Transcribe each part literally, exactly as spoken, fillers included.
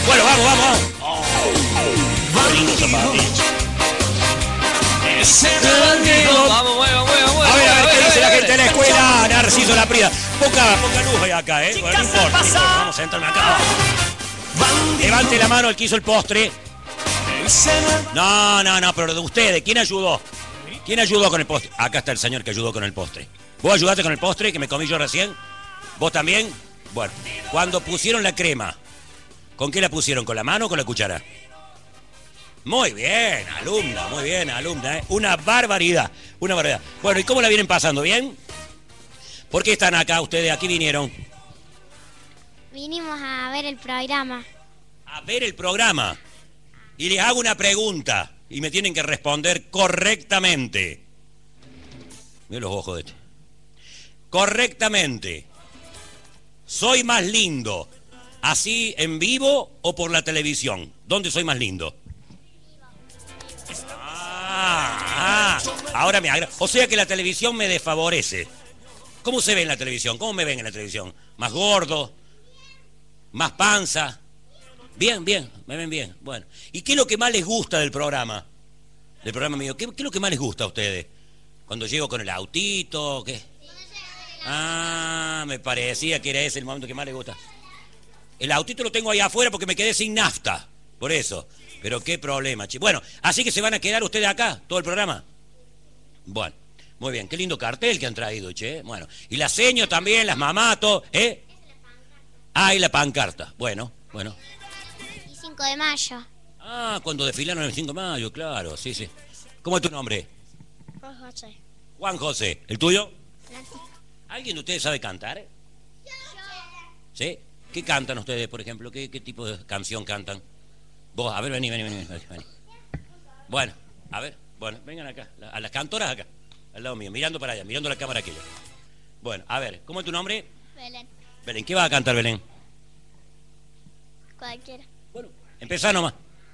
Bueno, vamos, vamos, vamos. Oh, Vamos, mueva, mueva, mueva. A ver, a ver, ¿qué dice la gente de la escuela? Narciso Laprida. Poca, poca luz hay acá, ¿eh? Bueno, no importa, no importa. Vamos a sentarme acá. Levante la mano el que hizo el postre. No, no, no, pero de ustedes, ¿quién ayudó? ¿Quién ayudó con el postre? Acá está el señor que ayudó con el postre. ¿Vos ayudaste con el postre que me comí yo recién? ¿Vos también? Bueno, cuando pusieron la crema, ¿con qué la pusieron? ¿Con la mano o con la cuchara? Muy bien, alumna, muy bien, alumna, ¿eh? Una barbaridad, una barbaridad. Bueno, ¿y cómo la vienen pasando? ¿Bien? ¿Por qué están acá ustedes? ¿Aquí vinieron? Vinimos a ver el programa. A ver el programa. Y les hago una pregunta y me tienen que responder correctamente. Mira los ojos de este. Correctamente. ¿Soy más lindo así en vivo o por la televisión? ¿Dónde soy más lindo? Ah, ah, ahora me agrada. O sea que la televisión me desfavorece. ¿Cómo se ve en la televisión? ¿Cómo me ven en la televisión? ¿Más gordo? ¿Más panza? Bien, bien, me ven bien. Bueno, ¿y qué es lo que más les gusta del programa? Del programa mío. ¿Qué, qué es lo que más les gusta a ustedes? Cuando llego con el autito, ¿qué? Ah, me parecía que era ese el momento que más les gusta. El autito lo tengo ahí afuera porque me quedé sin nafta. Por eso. Pero qué problema, che. Bueno, así que se van a quedar ustedes acá, todo el programa. Bueno, muy bien. Qué lindo cartel que han traído, che. Bueno, y las seños también, las mamás, todo, ¿eh? Ah, y la pancarta. Bueno, bueno. Y cinco de mayo. Ah, cuando desfilaron el cinco de mayo, claro, sí, sí. ¿Cómo es tu nombre? Juan José. Juan José. ¿El tuyo? Francisco. ¿Alguien de ustedes sabe cantar? ¿Sí? ¿Qué cantan ustedes, por ejemplo? ¿Qué, qué tipo de canción cantan? Vos, a ver, vení, vení, vení, vení. Bueno, a ver, bueno, vengan acá, a las cantoras acá, al lado mío, mirando para allá, mirando la cámara aquella. Bueno, a ver, ¿cómo es tu nombre? Belén. Belén, ¿qué vas a cantar, Belén? Cualquiera. Bueno, empezá nomás.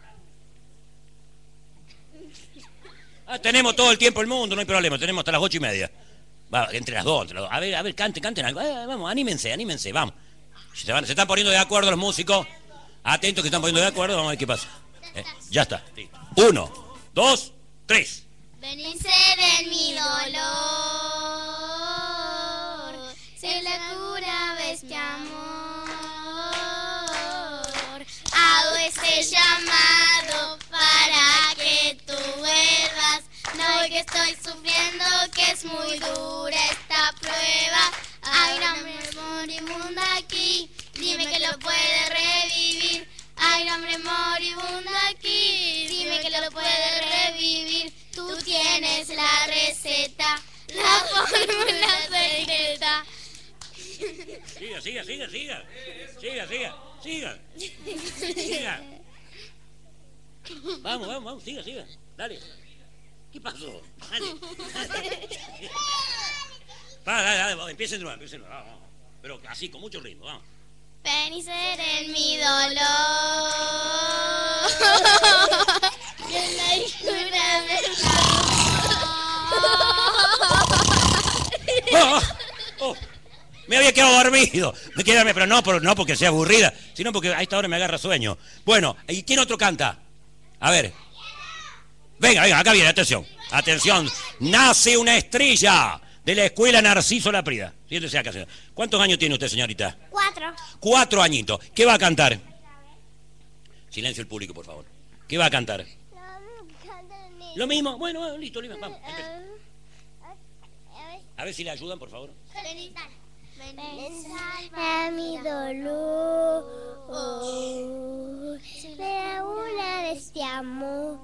Ah, tenemos todo el tiempo del mundo, no hay problema, tenemos hasta las ocho y media. Va, entre las dos, entre las dos. A ver, a ver, canten, canten algo. Eh, vamos, anímense, anímense, vamos. Se, van, se están poniendo de acuerdo los músicos. Atentos que están poniendo de acuerdo, vamos a ver qué pasa. Eh, ya está. Uno, dos, tres. Venirse de mi dolor, se la cura de este amor. Hago este llamado para que tú vuelvas. No, que estoy sufriendo, que es muy dura esta prueba. Hay una moribunda aquí, dime que lo puede revivir. Hay un hombre moribundo aquí, dime que lo puede revivir. Tú tienes la receta, la fórmula secreta. Siga, siga, siga, siga. Siga, siga, siga. Siga. Vamos, vamos, vamos, siga, siga. Dale. ¿Qué pasó? Dale. Dale. Va, dale, dale, empiecen de nuevo, empiecen de nuevo. Vamos, vamos. Pero así, con mucho ritmo, vamos. Ven y ser en mi dolor. Y en la hijura del oh, oh, oh. Me había quedado dormido. Me quedé, pero no, por, no porque sea aburrida, sino porque a esta hora me agarra sueño. Bueno, ¿y quién otro canta? A ver. Venga, venga, acá viene, atención. Atención. Nace una estrella de la escuela Narciso Laprida. Siéntese acá, señora. ¿Cuántos años tiene usted, señorita? Cuatro. Cuatro añitos. ¿Qué va a cantar? Silencio el público, por favor. ¿Qué va a cantar? Lo mismo. Bueno, bueno, listo, listo. Vamos. A ver si le ayudan, por favor. A mi dolor, me una de este amor,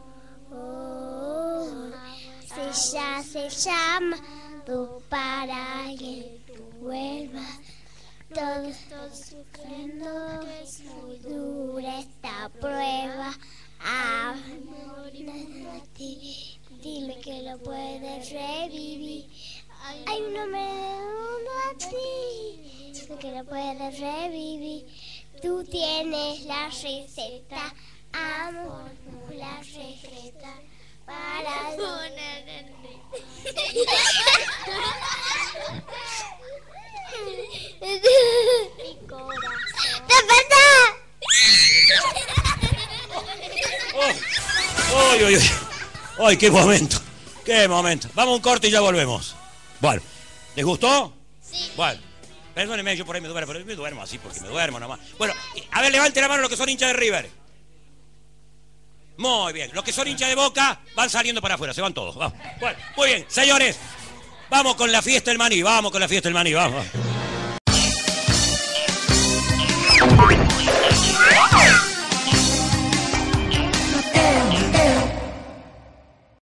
se ya se llama para que tú vuelvas. Todo estoy sufriendo, es muy dura esta prueba. Ah, dime que lo puedes revivir. Hay un hombre a ti, que lo puedes revivir. Tú tienes la receta, amor, la receta para poner en mi corazón. ¡Te pasa! Ay, ay, ay, qué momento. Qué momento. Vamos a un corte y ya volvemos. Bueno, ¿les gustó? Sí. Bueno, perdónenme, yo por ahí me duermo, pero me duermo así porque me duermo nomás. Bueno, a ver, levante la mano los que son hinchas de River. Muy bien, los que son hinchas de Boca van saliendo para afuera, se van todos. Vamos. Bueno, muy bien, señores, vamos con la fiesta del maní, vamos con la fiesta del maní, vamos.